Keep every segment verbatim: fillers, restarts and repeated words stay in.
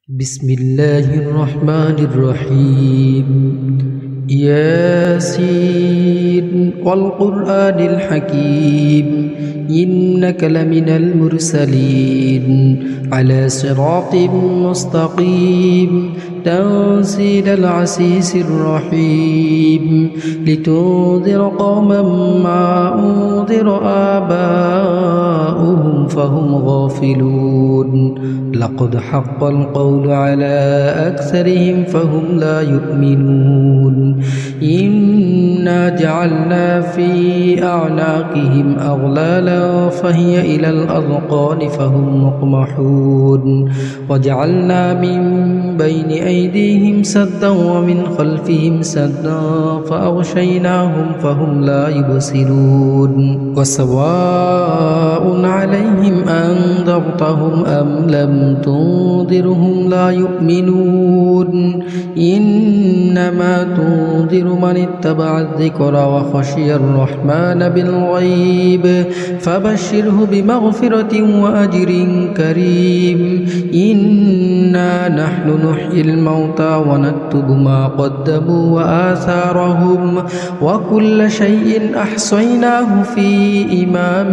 بسم الله الرحمن الرحيم ياسين والقرآن الحكيم إنك لمن المرسلين على صراط مستقيم تنزيل العزيز الرحيم لتنذر قوما ما أنذر آباؤهم فهم غافلون لقد حق القول على أكثرهم فهم لا يؤمنون إنا جعلنا في أعناقهم أغلالا فهي إلى الأذقان فهم مقمحون وجعلنا من بين أيديهم سدا ومن خلفهم سدا فأغشيناهم فهم لا يبصرون وسواء عليهم أنذرتهم أم لم تنذرهم لا يؤمنون إنما تنذر من اتبع الذكر وخشي الرحمن بالغيب فبشره بمغفرة وأجر كريم إنا نحن نحيي الموتى ونكتب ما قدموا وآثارهم وكل شيء أحصيناه في إمام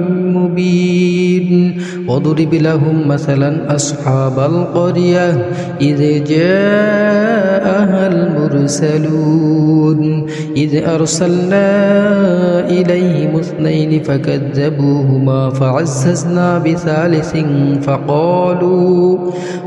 مبين واضرب لهم مثلا أصحاب القرية إذ جاءها المرسلون إذ أرسلنا إليهم اثنين فكذبوهما فعززنا بثالث فقالوا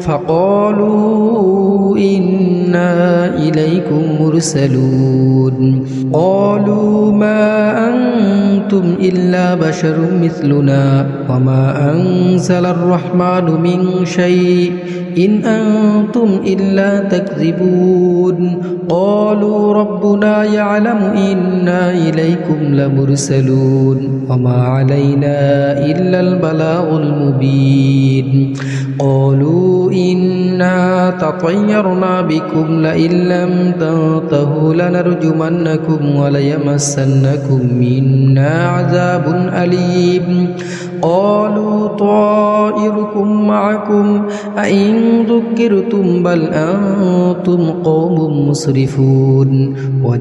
فقالوا إنا إليكم مرسلون قالوا ما أنتم إلا بشر مثلنا وما أنزل الرحمن من شيء إن أنتم إلا تكذبون قالوا ربنا يعلم إنا إليكم لمرسلون وما علينا إلا البلاغ المبين قالوا إنا تطيرنا بكم لئن لم تنتهوا لنرجمنكم وليمسنكم منا عذاب أليم قالوا طائركم معكم أئن ذكرتم بل أنتم قوم مسرفون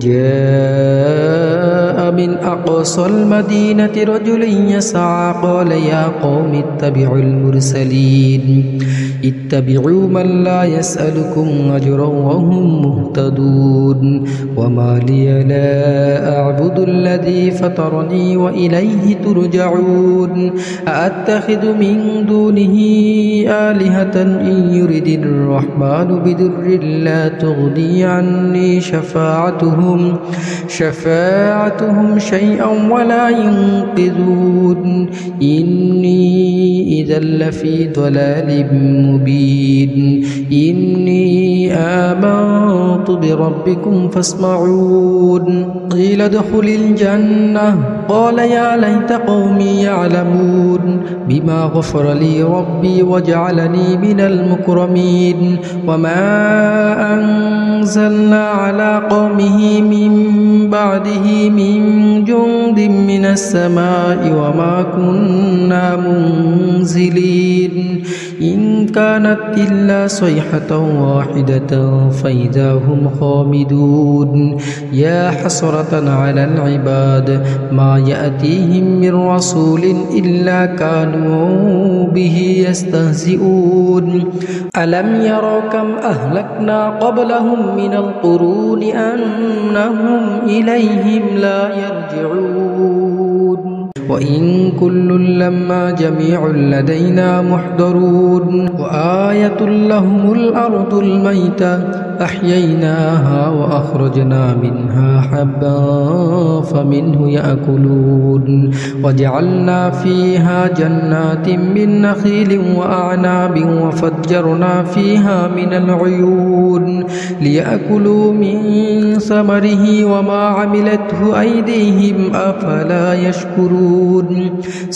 وجاء من أقصى المدينة رجل يسعى قال يا قوم اتبعوا المرسلين اتبعوا من لا يسألكم أجرا وهم مهتدون وما لي لا أعبد الذي فطرني وإليه ترجعون أأتخذ من دونه آلهة إن يرد الرحمن بدر لا تغني عني شفاعتهم شفاعتهم شيئا ولا ينقذون إني إذا لفي ضلال مبين إني آمنت بربكم فاسمعون قيل ادخل الجنة قال يا ليت قومي يعلمون بما غفر لي ربي وجعلني من المكرمين وما أنزلنا على قومه من بعده من جند من السماء وما كنا منزلين إن كانت إلا صيحة واحدة فإذا هم خامدون يا حسرة على العباد ما يأتيهم من رسول إلا كانوا به يستهزئون ألم يروا كم أهلكنا قبلهم من القرون أنهم إليهم لا يرجعون وإن كل لما جميع لدينا محضرون وآية لهم الأرض الميتة أحييناها وأخرجنا منها حبا فمنه يأكلون وجعلنا فيها جنات من نخيل وأعناب وفجرنا فيها من العيون ليأكلوا من ثمره وما عملته أيديهم أفلا يشكرون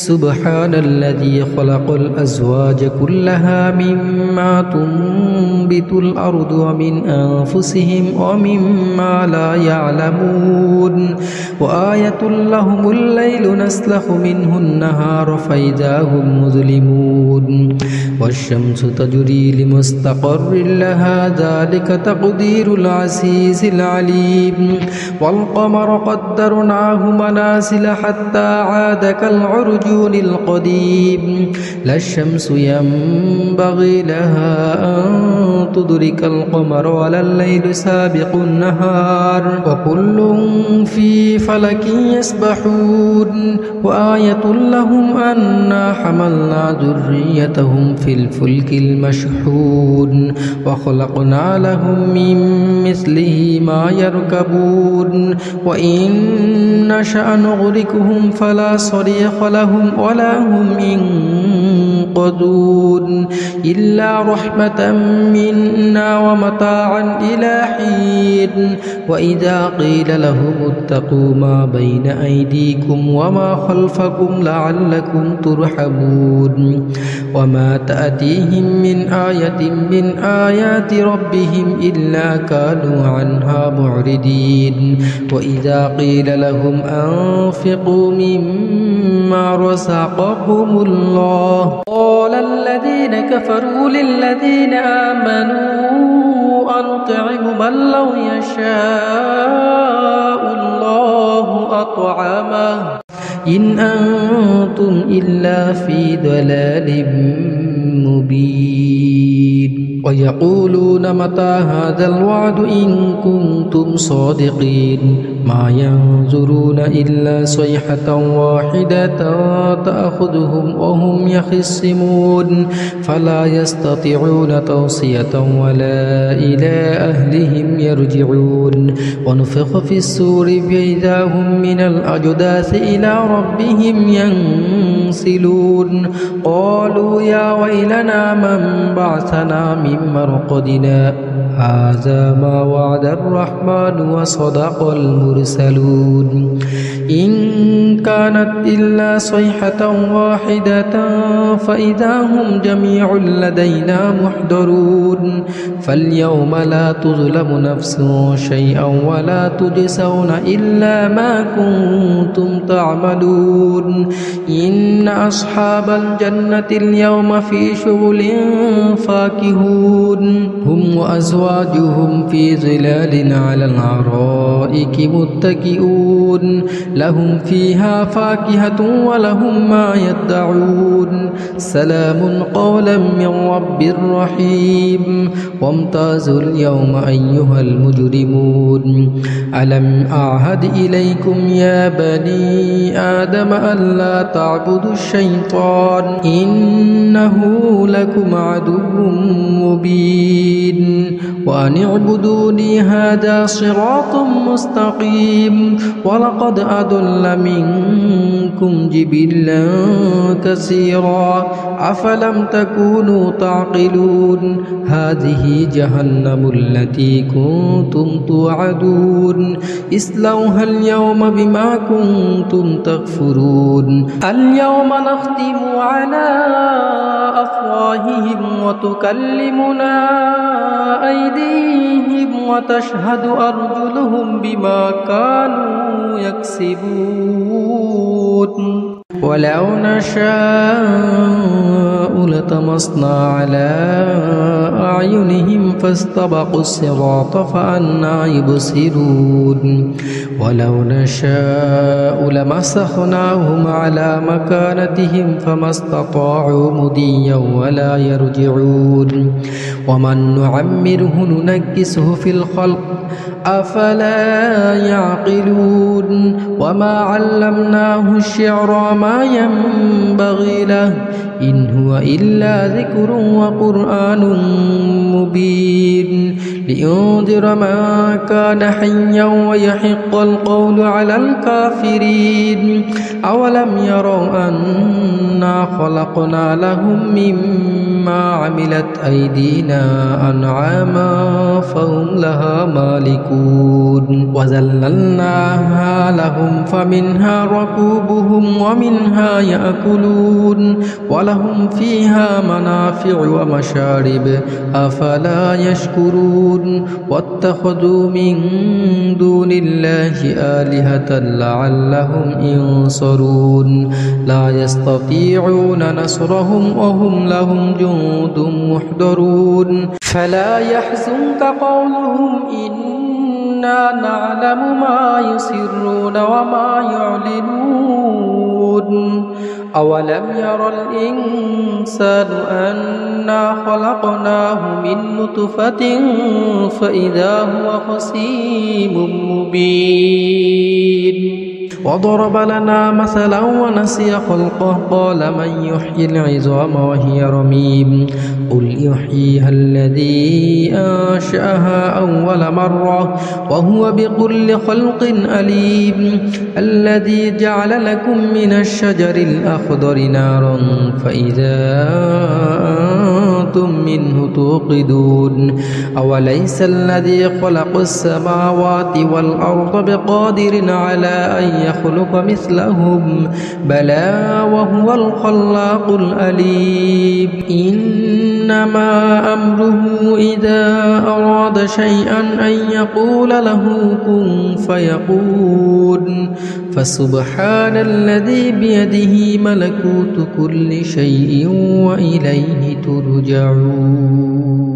سبحان الذي خلق الأزواج كلها مما تنبت تنبت الأرض ومن أنفسهم ومما لا يعلمون وآية لهم الليل نسلخ منه النهار فإذا هم مظلمون والشمس تجري لمستقر لها ذلك تقدير العزيز العليم والقمر قدرناه منازل حتى عاد كالعرجون القديم لا الشمس ينبغي لها أن تدرك القمر ولا الليل سابق النهار وكل في فلك يسبحون وآية لهم أنا حملنا ذريتهم في الفلك المشحون وخلقنا لهم من مثله ما يركبون وإن نشأ نغرقهم فلا صريخ لهم ولا هم ينقذون إلا رحمة منا ومتاعا إلى حين وإذا قيل لهم اتقوا ما بين أيديكم وما خلفكم لعلكم ترحمون وما تأتيهم من آية من آيات ربهم إلا كانوا عنها معرضين وإذا قيل لهم أنفقوا مما رزقكم الله قال الذين كفروا للذين آمنوا أنطعم من لو يشاء الله أطعمه إن أنتم إلا في ضلال مبين ويقولون متى هذا الوعد إن كنتم صادقين ما ينظرون إلا صيحة واحدة تأخذهم وهم يخصمون فلا يستطيعون توصية ولا إلى أهلهم يرجعون ونفخ في السور فإذا هم من الأجداث إلى ربهم ينسلون قالوا يا ويلنا من بعثنا من مرقدنا هذا ما وعد الرحمن وصدق المرسلون إن كانت إلا صيحة واحدة فإذا هم جميع لدينا محضرون فاليوم لا تظلم نفس شيئا ولا تجزون إلا ما كنتم تعملون إن أصحاب الجنة اليوم في شغل فاكهون هم وأزواجهم في ظلال على الأرائك متكئون لهم فيها فاكهة ولهم ما يدعون سلام قولا من رب رحيم وامتازوا اليوم أيها المجرمون ألم أعهد إليكم يا بني آدم ألا تعبدوا الشيطان إنه لكم عدو مبين وأن اعبدوني هذا صراط مستقيم ولقد أضل منكم جبلا كثيرا أفلم تكونوا تعقلون هذه جهنم التي كنتم توعدون اصلوها اليوم بما كنتم تكفرون اليوم نختم على أفواههم وتكلمنا أيديهم وتشهد أرجلهم بما كانوا يكسبون ولو نشاء لطمسنا على أعينهم فاستبقوا الصراط فأنى يبصرون ولو نشاء لمسخناهم على مكانتهم فما استطاعوا مضيا ولا يرجعون ومن نعمره ننكسه في الخلق أفلا يعقلون وما علمناه الشعر ما ينبغي له إن هو إلا ذكر وقرآن مبين لينذر من كان حيا ويحق القول على الكافرين أولم يروا أنا خلقنا لهم مما مما عملت أيدينا أنعاما فهم لها مالكون وذللناها لهم فمنها ركوبهم ومنها يأكلون ولهم فيها منافع ومشارب أفلا يشكرون واتخذوا من دون الله آلهة لعلهم ينصرون لا يستطيعون نصرهم وهم لهم جند محضرون فلا يحزنك قولهم إنا نعلم ما يسرون وما يعلنون أولم ير الإنسان أنا خلقناه من نطفة فإذا هو خصيم مبين وضرب لنا مثلا ونسي خلقه قال من يحيي العظام وهي رميم قل يحييها الذي أنشأها أول مرة وهو بكل خلق أليم الذي جعل لكم من الشجر الأخضر نارا فإذا أنتم منه توقدون أوليس الذي خلق السماوات والأرض بقادر على أن يخلق مثلهم بلى وهو الخلاق الأليم إنما أمره إذا أراد شيئا أن يقول له كن فيكون فسبحان الذي بيده ملكوت كل شيء وإليه ترجعون.